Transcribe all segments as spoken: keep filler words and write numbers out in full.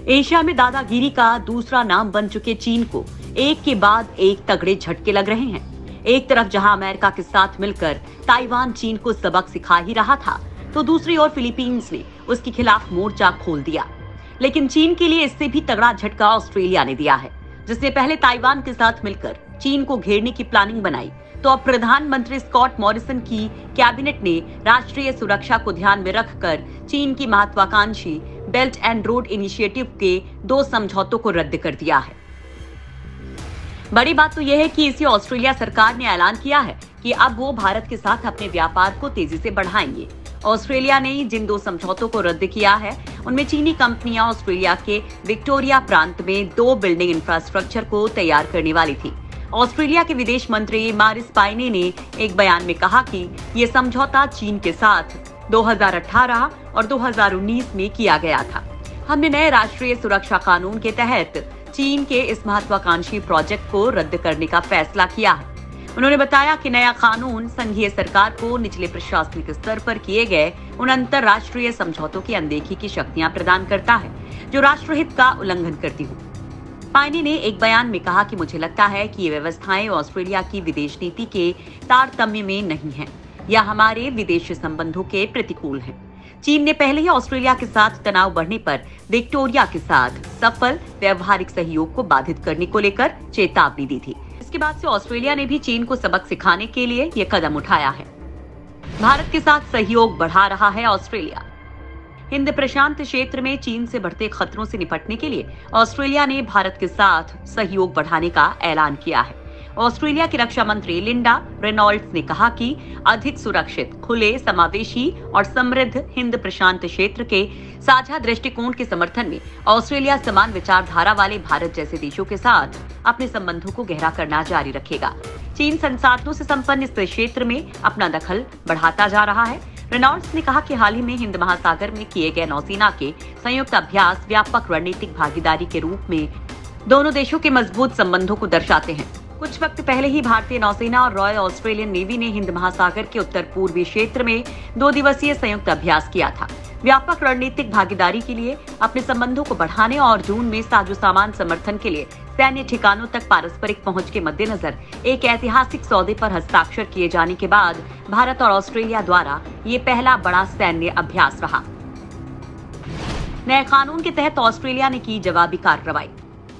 Asia में दादागिरी का दूसरा नाम बन चुके चीन को एक के बाद एक तगड़े झटके लग रहे हैं। एक तरफ जहां अमेरिका के साथ मिलकर ताइवान चीन को सबक सिखा ही रहा था, तो दूसरी ओर फिलीपींस ने उसके खिलाफ मोर्चा खोल दिया। लेकिन चीन के लिए इससे भी तगड़ा झटका ऑस्ट्रेलिया ने दिया है, जिसने पहले ताइवान के साथ मिलकर चीन को घेरने की प्लानिंग बनाई, तो अब प्रधानमंत्री स्कॉट मॉरिसन की कैबिनेट ने राष्ट्रीय सुरक्षा को ध्यान में रखकर चीन की महत्वाकांक्षी बेल्ट एंड रोड इनिशिएटिव के दो समझौतों को रद्द कर दिया है। बड़ी बात तो यह है कि इसी ऑस्ट्रेलिया सरकार ने ऐलान किया है कि अब वो भारत के साथ अपने व्यापार को तेजी से बढ़ाएंगे। ऑस्ट्रेलिया ने जिन दो समझौतों को रद्द किया है, उनमें चीनी कंपनियां ऑस्ट्रेलिया के विक्टोरिया प्रांत में दो बिल्डिंग इंफ्रास्ट्रक्चर को तैयार करने वाली थी। ऑस्ट्रेलिया के विदेश मंत्री मारिस पायने ने एक बयान में कहा कि ये समझौता चीन के साथ दो हज़ार अठारह और दो हज़ार उन्नीस में किया गया था। हमने नए राष्ट्रीय सुरक्षा कानून के तहत चीन के इस महत्वाकांक्षी प्रोजेक्ट को रद्द करने का फैसला किया है। उन्होंने बताया कि नया कानून संघीय सरकार को निचले प्रशासनिक स्तर पर किए गए उन अंतर्राष्ट्रीय समझौतों की अनदेखी की शक्तियां प्रदान करता है जो राष्ट्रहित का उल्लंघन करती हो। पायने ने एक बयान में कहा कि मुझे लगता है कि ये व्यवस्थाएं ऑस्ट्रेलिया की विदेश नीति के तारतम्य में नहीं है या हमारे विदेशी संबंधों के प्रतिकूल हैं। चीन ने पहले ही ऑस्ट्रेलिया के साथ तनाव बढ़ने पर विक्टोरिया के साथ सफल व्यवहारिक सहयोग को बाधित करने को लेकर चेतावनी दी थी। इसके बाद से ऑस्ट्रेलिया ने भी चीन को सबक सिखाने के लिए ये कदम उठाया है। भारत के साथ सहयोग बढ़ा रहा है ऑस्ट्रेलिया। हिंद प्रशांत क्षेत्र में चीन से बढ़ते खतरों से निपटने के लिए ऑस्ट्रेलिया ने भारत के साथ सहयोग बढ़ाने का ऐलान किया है। ऑस्ट्रेलिया की रक्षा मंत्री लिंडा रेनॉल्ड्स ने कहा कि अधिक सुरक्षित, खुले, समावेशी और समृद्ध हिंद प्रशांत क्षेत्र के साझा दृष्टिकोण के समर्थन में ऑस्ट्रेलिया समान विचारधारा वाले भारत जैसे देशों के साथ अपने संबंधों को गहरा करना जारी रखेगा। चीन संसाधनों से संपन्न इस क्षेत्र में अपना दखल बढ़ाता जा रहा है। रेनॉल्ड्स ने कहा कि हाल ही में हिंद महासागर में किए गए नौसेना के संयुक्त अभ्यास व्यापक रणनीतिक भागीदारी के रूप में दोनों देशों के मजबूत संबंधों को दर्शाते हैं। कुछ वक्त पहले ही भारतीय नौसेना और रॉयल ऑस्ट्रेलियन नेवी ने हिंद महासागर के उत्तर पूर्वी क्षेत्र में दो दिवसीय संयुक्त अभ्यास किया था। व्यापक रणनीतिक भागीदारी के लिए अपने संबंधों को बढ़ाने और जून में साजो सामान समर्थन के लिए सैन्य ठिकानों तक पारस्परिक पहुंच के मद्देनजर एक ऐतिहासिक सौदे पर हस्ताक्षर किए जाने के बाद भारत और ऑस्ट्रेलिया द्वारा ये पहला बड़ा सैन्य अभ्यास रहा। नए कानून के तहत ऑस्ट्रेलिया ने की जवाबी कार्रवाई।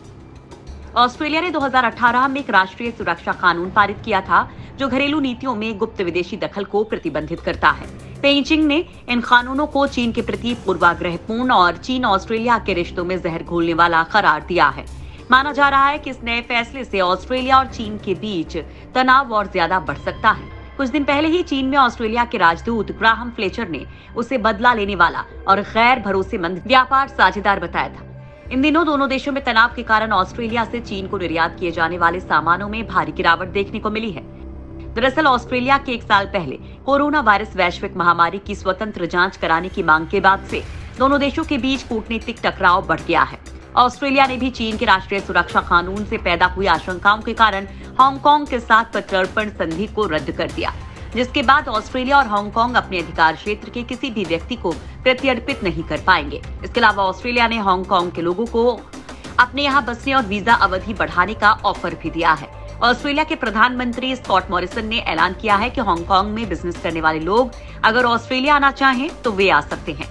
ऑस्ट्रेलिया ने दो हज़ार अठारह में एक राष्ट्रीय सुरक्षा कानून पारित किया था जो घरेलू नीतियों में गुप्त विदेशी दखल को प्रतिबंधित करता है। पेइचिंग ने इन कानूनों को चीन के प्रति पूर्वाग्रहपूर्ण और चीन ऑस्ट्रेलिया के रिश्तों में जहर घोलने वाला करार दिया है। माना जा रहा है कि इस नए फैसले से ऑस्ट्रेलिया और चीन के बीच तनाव और ज्यादा बढ़ सकता है। कुछ दिन पहले ही चीन में ऑस्ट्रेलिया के राजदूत ग्राहम फ्लेचर ने उसे बदला लेने वाला और गैर भरोसेमंद व्यापार साझेदार बताया था। इन दिनों दोनों देशों में तनाव के कारण ऑस्ट्रेलिया से चीन को निर्यात किए जाने वाले सामानों में भारी गिरावट देखने को मिली है। दरअसल ऑस्ट्रेलिया के एक साल पहले कोरोना वायरस वैश्विक महामारी की स्वतंत्र जांच कराने की मांग के बाद से दोनों देशों के बीच कूटनीतिक टकराव बढ़ गया है। ऑस्ट्रेलिया ने भी चीन के राष्ट्रीय सुरक्षा कानून से पैदा हुई आशंकाओं के कारण हांगकांग के साथ प्रत्यर्पण संधि को रद्द कर दिया, जिसके बाद ऑस्ट्रेलिया और हांगकांग अपने अधिकार क्षेत्र के किसी भी व्यक्ति को प्रत्यर्पित नहीं कर पाएंगे। इसके अलावा ऑस्ट्रेलिया ने हांगकांग के लोगों को अपने यहाँ बसने और वीजा अवधि बढ़ाने का ऑफर भी दिया है। ऑस्ट्रेलिया के प्रधानमंत्री स्कॉट मॉरिसन ने ऐलान किया है कि हांगकांग में बिजनेस करने वाले लोग अगर ऑस्ट्रेलिया आना चाहें तो वे आ सकते हैं।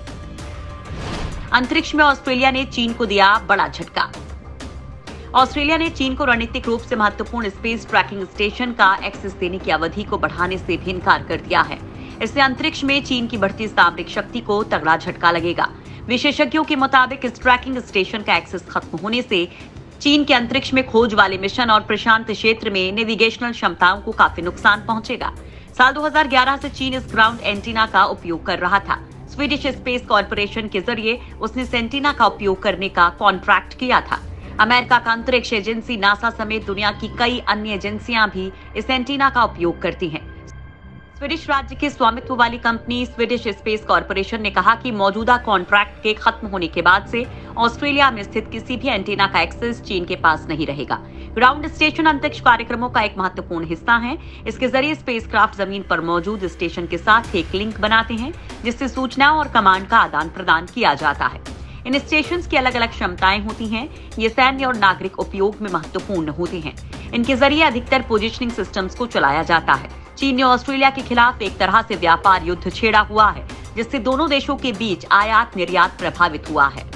अंतरिक्ष में ऑस्ट्रेलिया ने चीन को दिया बड़ा झटका। ऑस्ट्रेलिया ने चीन को रणनीतिक रूप से महत्वपूर्ण स्पेस ट्रैकिंग स्टेशन का एक्सेस देने की अवधि को बढ़ाने से भी इनकार कर दिया है। इससे अंतरिक्ष में चीन की बढ़ती सामरिक शक्ति को तगड़ा झटका लगेगा। विशेषज्ञों के मुताबिक इस ट्रैकिंग स्टेशन का एक्सेस खत्म होने से चीन के अंतरिक्ष में खोज वाले मिशन और प्रशांत क्षेत्र में नेविगेशनल क्षमताओं को काफी नुकसान पहुंचेगा। साल दो हज़ार ग्यारह से चीन इस ग्राउंड एंटीना का उपयोग कर रहा था। स्वीडिश स्पेस कॉर्पोरेशन के जरिए उसने सेंटीना का उपयोग करने का कॉन्ट्रैक्ट किया था। अमेरिका का अंतरिक्ष एजेंसी नासा समेत दुनिया की कई अन्य एजेंसियां भी इस एंटीना का उपयोग करती हैं। स्वीडिश राज्य की स्वामित्व वाली कंपनी स्वीडिश स्पेस कॉर्पोरेशन ने कहा कि मौजूदा कॉन्ट्रैक्ट के खत्म होने के बाद से ऑस्ट्रेलिया में स्थित किसी भी एंटीना का एक्सेस चीन के पास नहीं रहेगा। ग्राउंड स्टेशन अंतरिक्ष कार्यक्रमों का एक महत्वपूर्ण हिस्सा है। इसके जरिए स्पेसक्राफ्ट जमीन पर मौजूद स्टेशन के साथ एक लिंक बनाते हैं, जिससे सूचनाओं और कमांड का आदान प्रदान किया जाता है। इन स्टेशन की अलग अलग क्षमताएं होती हैं। ये सैन्य और नागरिक उपयोग में महत्वपूर्ण होते हैं। इनके जरिए अधिकतर पोजिशनिंग सिस्टम्स को चलाया जाता है। चीन ने ऑस्ट्रेलिया के खिलाफ एक तरह से व्यापार युद्ध छेड़ा हुआ है, जिससे दोनों देशों के बीच आयात निर्यात प्रभावित हुआ है।